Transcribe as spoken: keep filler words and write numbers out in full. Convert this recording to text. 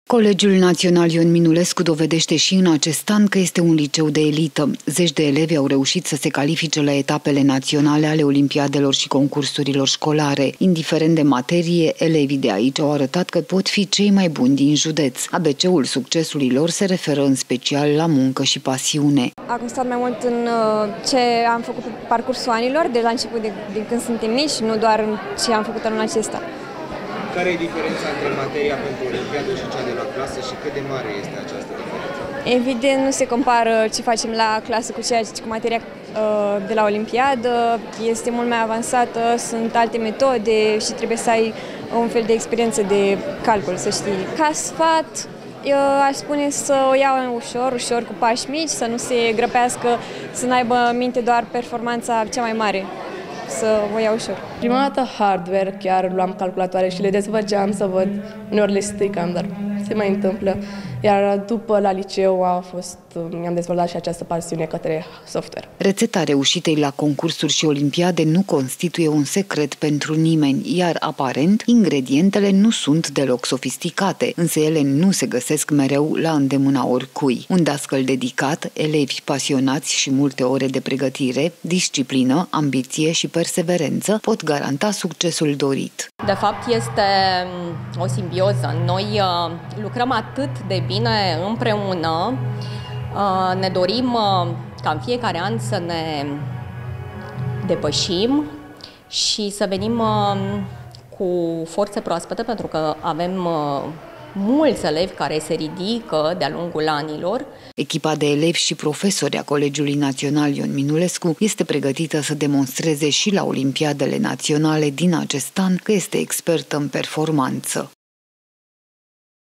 Colegiul Național Ion Minulescu dovedește și în acest an că este un liceu de elită. Zeci de elevi au reușit să se califice la etapele naționale ale olimpiadelor și concursurilor școlare. Indiferent de materie, elevii de aici au arătat că pot fi cei mai buni din județ. A B C-ul succesului lor se referă în special la muncă și pasiune. A constat mai mult în ce am făcut pe parcursul anilor, de la început, de, de când suntem mici, nu doar în ce am făcut anul acesta. Care e diferența între materia pentru olimpiadă și cea de la clasă și cât de mare este această diferență? Evident, nu se compară ce facem la clasă cu ceea ce cu materia uh, de la olimpiadă. Este mult mai avansată, sunt alte metode și trebuie să ai un fel de experiență de calcul, să știi. Ca sfat, eu aș spune să o iau ușor, ușor, cu pași mici, să nu se grăbească, să n-aibă minte doar performanța cea mai mare. Să o iau ușor. Prima dată hardware, chiar luam calculatoare și le desfăceam să văd, uneori le stricam, dar se mai întâmplă. Iar după la liceu a fost, mi-am dezvoltat și această pasiune către software. Rețeta reușitei la concursuri și olimpiade nu constituie un secret pentru nimeni, iar aparent ingredientele nu sunt deloc sofisticate, însă ele nu se găsesc mereu la îndemâna oricui. Un dascăl dedicat, elevi pasionați și multe ore de pregătire, disciplină, ambiție și perseverență pot garanta succesul dorit. De fapt, este o simbioză. Noi lucrăm atât de bine împreună, ne dorim ca în fiecare an să ne depășim și să venim cu forțe proaspete, pentru că avem mulți elevi care se ridică de-a lungul anilor. Echipa de elevi și profesori a Colegiului Național Ion Minulescu este pregătită să demonstreze și la Olimpiadele Naționale din acest an că este expertă în performanță.